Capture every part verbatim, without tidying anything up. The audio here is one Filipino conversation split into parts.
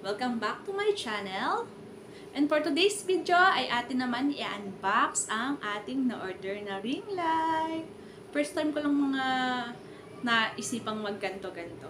Welcome back to my channel. And for today's video ay atin naman i-unbox ang ating na-order na ring light. First time ko lang mga naisipang magganto-ganto.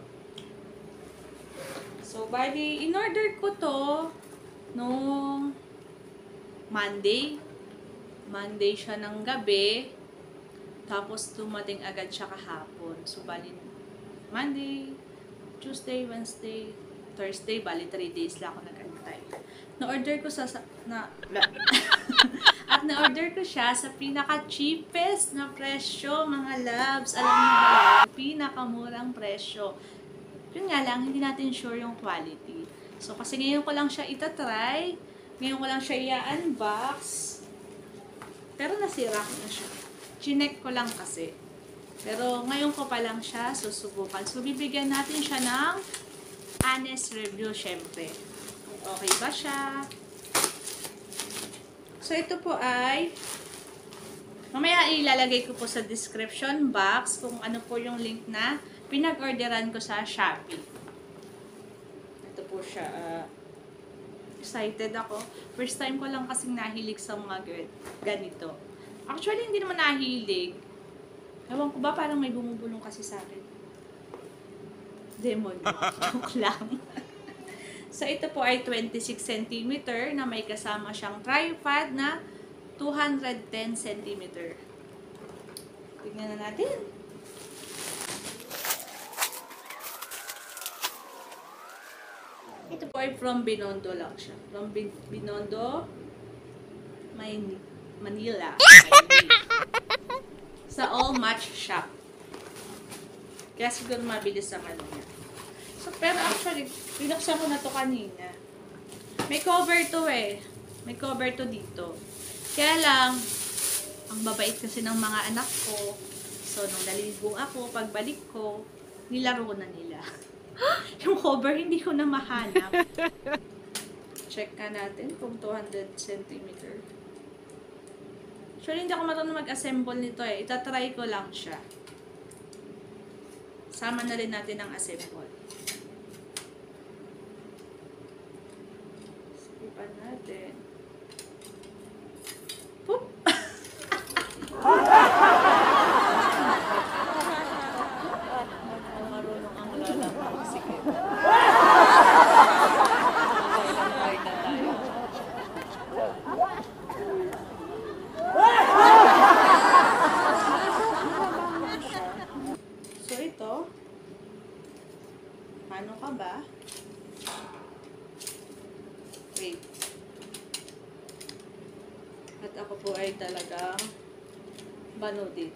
So, bali, in-order ko to noong Monday. Monday siya ng gabi. Tapos, tumating agad siya kahapon. So, bali, Monday, Tuesday, Wednesday, Thursday, bali three days lang ako nag-antay. Na-order ko sa, na, at na-order ko siya sa pinaka-cheapest na presyo, mga loves. Alam niyo ba, pinakamurang presyo. Yun nga lang, hindi natin sure yung quality. So, kasi ngayon ko lang siya itatry, ngayon ko lang siya i-unbox, pero nasira ko na siya. Chinek ko lang kasi. Pero ngayon ko pa lang siya susubukan. So, bibigyan natin siya ng honest review, syempre. Okay ba siya? So, ito po ay mamaya ilalagay ko po sa description box kung ano po yung link na pinag-orderan ko sa Shopee. Ito po siya. Uh, excited ako. First time ko lang kasing nahilig sa mga ganito. Actually, hindi naman nahilig. Ewan ko ba, parang may bumubulong kasi sa akin. Demon. Joke lang. So, ito po ay twenty-six centimeter na may kasama siyang tripod na two hundred ten centimeter. Tignan na natin. Ito po ay from Binondo lang siya. From Binondo, may Manila. Sa All Match Shop. Kaya siguro mabilis ang ano niya. So, pero actually, binuksan ko na to kanina. May cover to eh. May cover to dito. Kaya lang, ang babait kasi ng mga anak ko. So, nung naligo ako, pagbalik ko, nilaro na nila. Yung cover, hindi ko na mahanap. Check ka natin kung two hundred centimeter. Actually, hindi ako marunong mag-assemble nito eh. Itatry ko lang siya. Sama na rin natin ang assemble. Sipan natin. Poop! Marunong ang lalapag. Sige. Try na tayo. So, ito. Paano ka ba? Wait. At ako po ay talagang bano dito.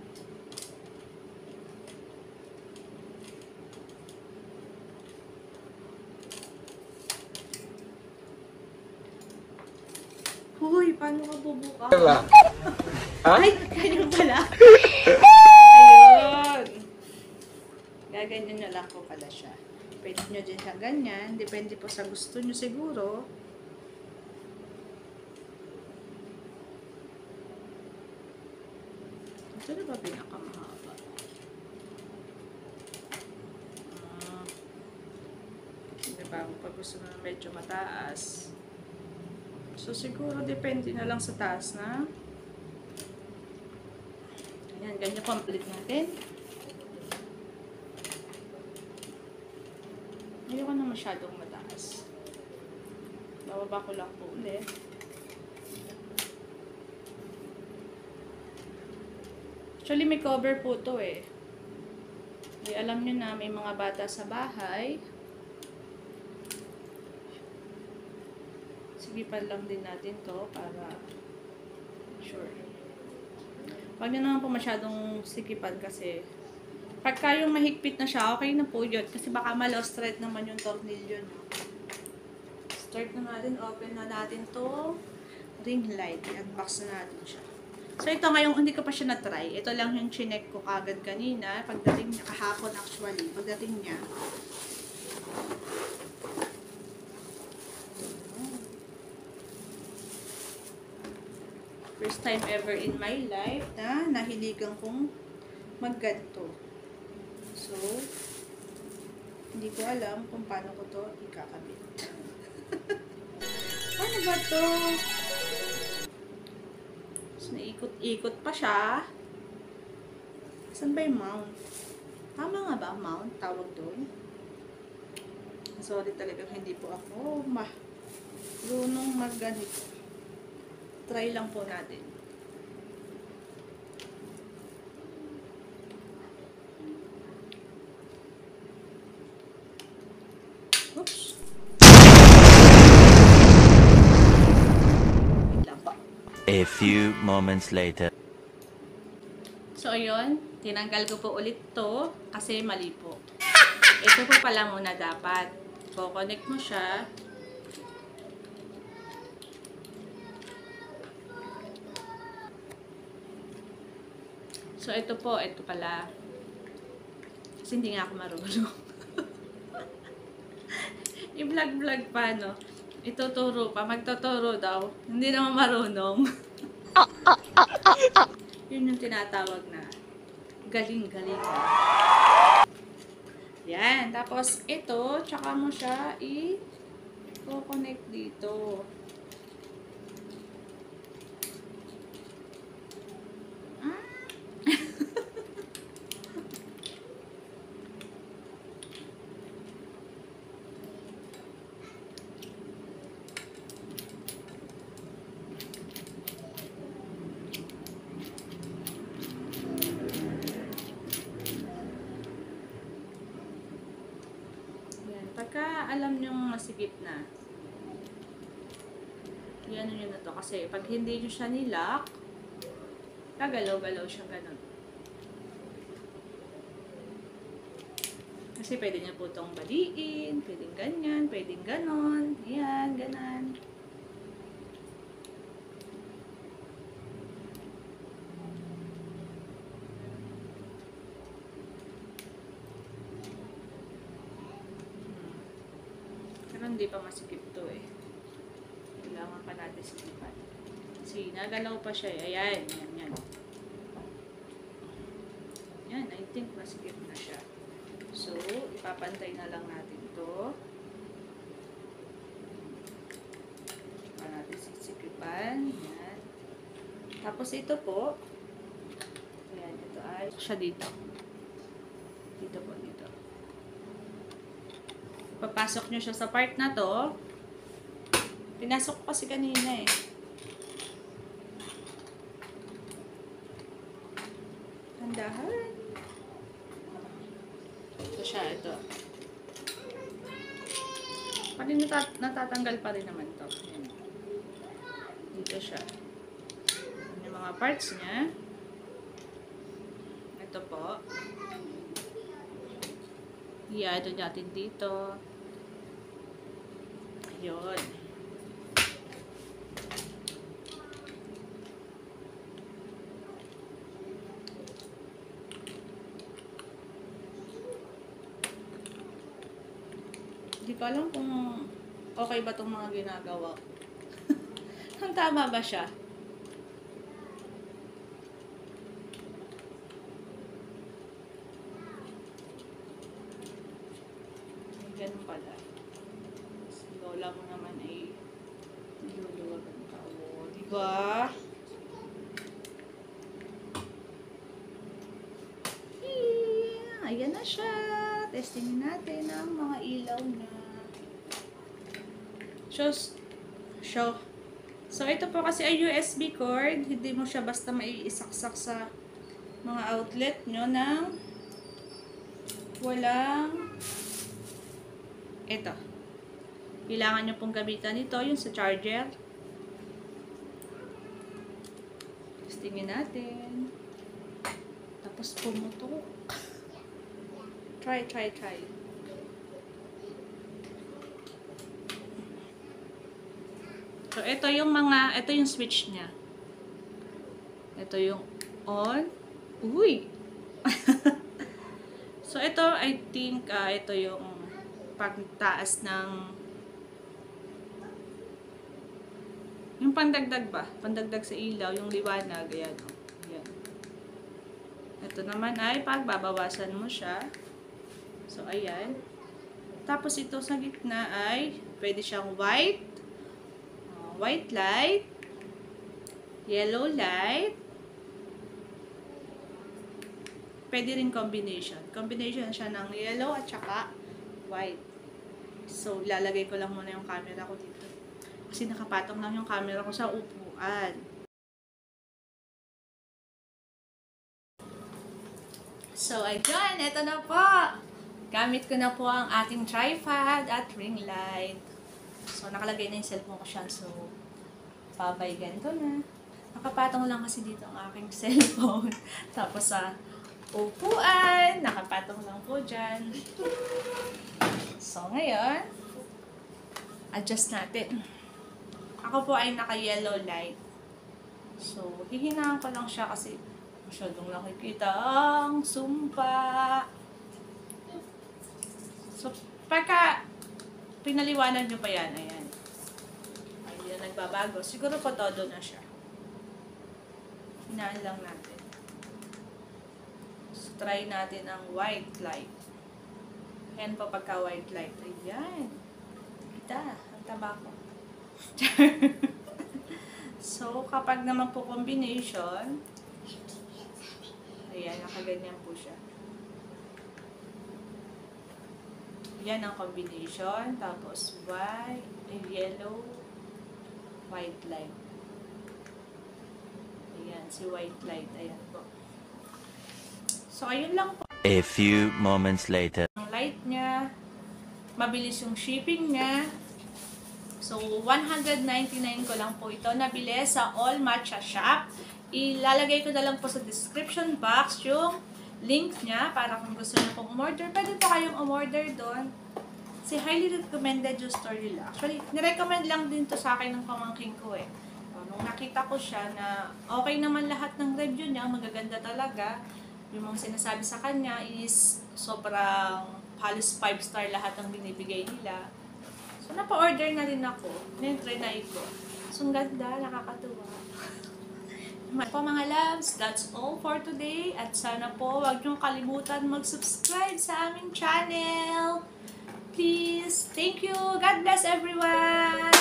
Huy, paano ka bubuka? Ay, ganyan pala. Ayun. Gaganyan nyo lang po pala siya. Pwede nyo din siya ganyan. Depende po sa gusto nyo siguro. Ito na ba pinakamahaba? Ah, diba? Pag gusto mo medyo mataas. So, siguro depende na lang sa taas na. Ayan, ganyan complete natin. Ayoko na masyadong mataas. Bababa ko lang po ulit. Actually, may cover po to eh. Di alam nyo na may mga bata sa bahay. Sigipan lang din natin to para sure. Huwag nyo naman po masyadong sigipan kasi pagka yung mahigpit na siya, okay na po yun. Kasi baka malo straight naman yung tornilyo. No? Start na natin, open na natin to ring light. I-unbox na natin siya. So ito ngayong hindi ko pa siya na-try. Ito lang yung chinek ko kagad kanina. Pagdating niya, kahapon actually. Pagdating niya. First time ever in my life na nahiligan kong magganto. So, hindi Hindi ko alam kung paano ko to ikakabit. Ano ba to? So, naikot-ikot pa siya. Saan ba yung mount? Tama nga ba mount? Tawag doon? Sorry talaga, hindi po ako marunong mag-ganito. Try lang po natin. Oops. Wait lang po. A few moments later. So, ayun. Tinanggal ko po ulit to kasi mali po. Ito po pala muna dapat. Ko-connect mo siya. So, ito po. Ito pala. Kasi hindi nga ako marunong. I-vlog-vlog pa, no? Ituturo pa. Magtuturo daw. Hindi naman marunong. Yun yung tinatawag na galing-galing. Yan. Tapos, ito, tsaka mo siya i-connect dito. Ah. Pagka alam nyo masigit na, yan nyo na to. Kasi pag hindi nyo siya nilock, kagalaw-galaw siya ganun. Kasi pwede nyo po itong baliin, pwedeng ganyan, pwedeng ganon. Ayan, ganan. Hindi pa masikip to eh. Kailangan pa natin sikipan. See, nagalaw pa siya eh. Ayan, yan, yan. Yan, I think masikip na siya. So, ipapantay na lang natin to. Pa natin sisikipan. Yan. Tapos ito po. Ayan, ito ay siya dito. Dito po, dito. Papasok nyo siya sa part na to. Pinasok ko kasi kanina eh. Tandahan. Ito siya, ito. Pati natat natatanggal pa rin naman to. Ayan. Dito siya. Yung mga parts niya. Ito po. I-add natin dito. Ayun. Hindi ko alam kung okay ba itong mga ginagawa. Ang tama ba siya? Ganun pala. Si lola mo naman ay niluluwag ang tao. Diba? Yeah, ayan na siya. Testingin natin ang mga ilaw na. So, so, so ito po kasi ay U S B cord. Hindi mo siya basta maiisaksak sa mga outlet nyo ng walang ito. Kailangan nyo pong gamitan ito, yung sa charger. Testingin natin. Tapos pumutok. Try, try, try. So, ito yung mga, ito yung switch niya. Ito yung on. Uy! So, ito, I think, uh, ito yung pagtaas ng yung pandagdag ba? Pandagdag sa ilaw, yung liwanag. Ayan, oh. Ayan. Ito naman ay pagbabawasan mo siya. So, ayan. Tapos ito sa gitna ay pwede siyang white, uh, white light, yellow light, pwede rin combination. Combination siya ng yellow at saka white. So, lalagay ko lang muna yung camera ko dito. Kasi nakapatong lang yung camera ko sa upuan. So, ayun, eto na po. Gamit ko na po ang ating tripod at ring light. So, nakalagay na yung cellphone ko siya. So, babay ganito na. Nakapatong lang kasi dito ang aking cellphone. Tapos sa upuan, nakapatong lang po dyan. So, ngayon, adjust natin. Ako po ay naka-yellow light. So, hihinaan ko lang siya kasi masyadong nakikita ang sumpa. So, pagka pinaliwanag nyo pa yan, ayan. Ay, hindi na nagbabago. Siguro po todo na siya. Hinaan lang natin. So, try natin ang white light. Ayan po pagka white light. Ayan. Kita, ang taba ko. So, kapag naman po combination, ayan, nakaganyan po siya. Yan ang combination. Tapos, white, yellow, white light. Ayan, si white light. Ayan po. So, ayun lang po. A few moments later. Ang light niya, mabilis yung shipping niya. So, one hundred ninety-nine ko lang po ito nabili sa All Matcha Shop. Ilalagay ko na lang po sa description box yung link niya para kung gusto niyo pong umorder. Pwede po kayong umorder doon. Kasi highly recommended yung store nila. Actually, nirecommend lang din to sa akin ng pamangking ko eh. So, nung nakita ko siya na okay naman lahat ng review niya, magaganda talaga. Yung mga sinasabi sa kanya is sobrang halos five star lahat ng binibigay nila. So, napa-order na rin ako. Nentry na ito. So, ang ganda, nakakatuwa. Po mga loves, that's all for today. At sana po, huwag niyong kalimutan mag-subscribe sa aming channel. Please, thank you. God bless everyone!